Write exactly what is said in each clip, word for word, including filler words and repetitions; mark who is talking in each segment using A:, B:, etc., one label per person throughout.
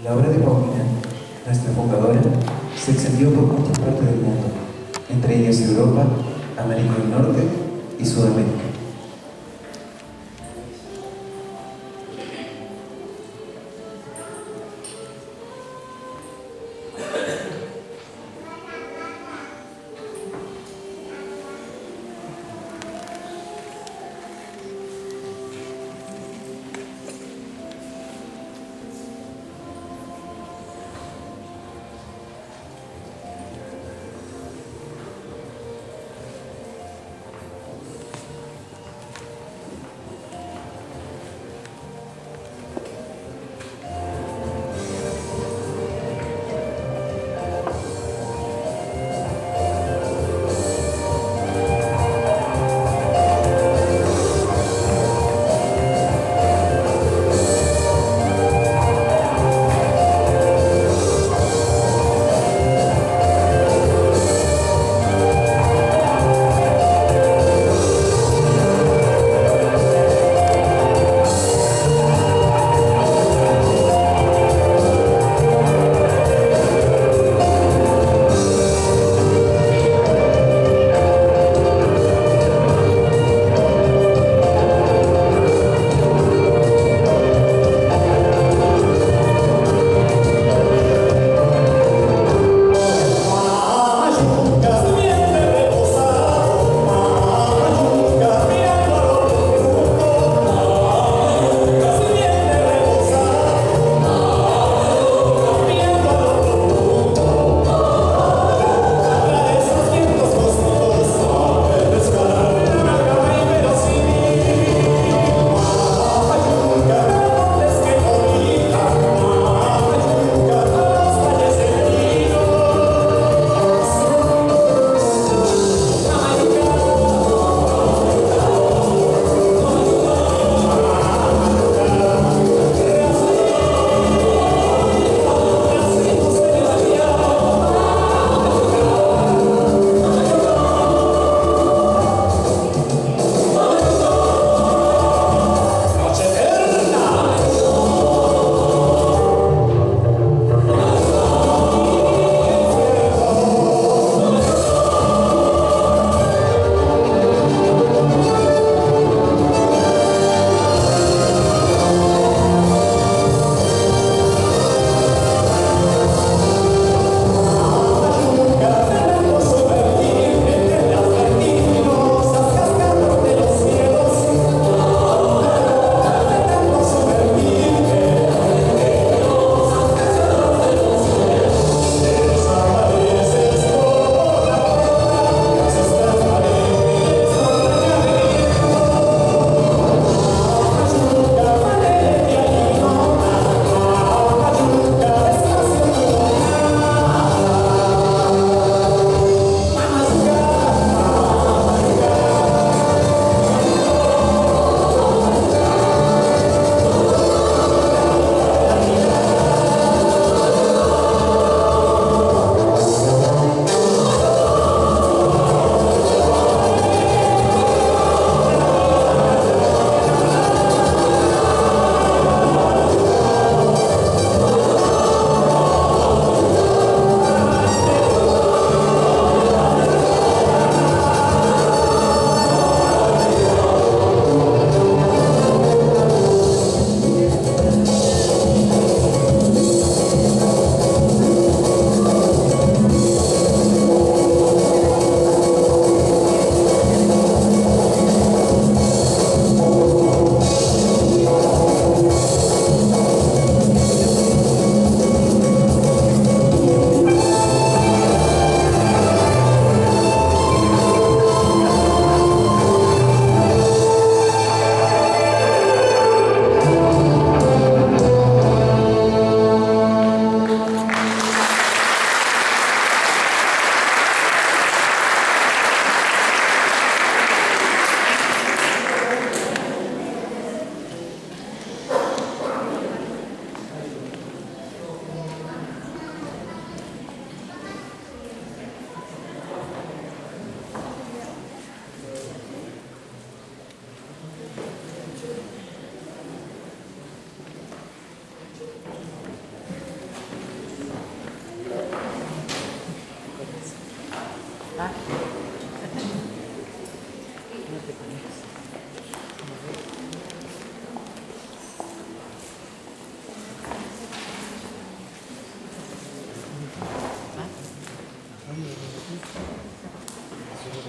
A: La obra de Paulina, nuestra fundadora, se extendió por muchas partes del mundo, entre ellas Europa, América del Norte y Sudamérica.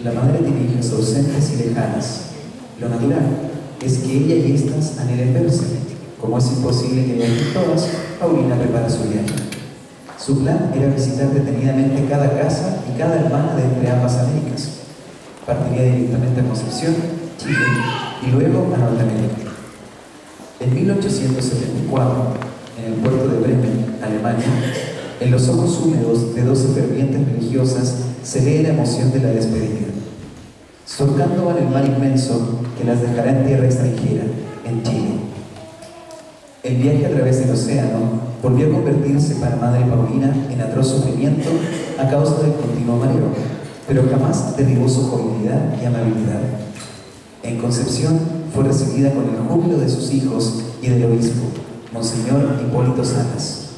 A: La madre tiene hijas ausentes y lejanas. Lo natural es que ella y éstas anhelen verse. Como es imposible que viajen todas, Paulina prepara su viaje. Su plan era visitar detenidamente cada casa y cada hermana de entre ambas Américas. Partiría directamente a Concepción, Chile, y luego a Norteamérica. En mil ochocientos setenta y cuatro, en el puerto de Bremen, Alemania, en los ojos húmedos de doce fervientes religiosas se lee la emoción de la despedida. Surcando van el mar inmenso que las dejará en tierra extranjera, en Chile. El viaje a través del océano volvió a convertirse para Madre Paulina en atroz sufrimiento a causa del continuo mareo, pero jamás derribó su jovialidad y amabilidad. En Concepción fue recibida con el júbilo de sus hijos y del obispo, Monseñor Hipólito Salas.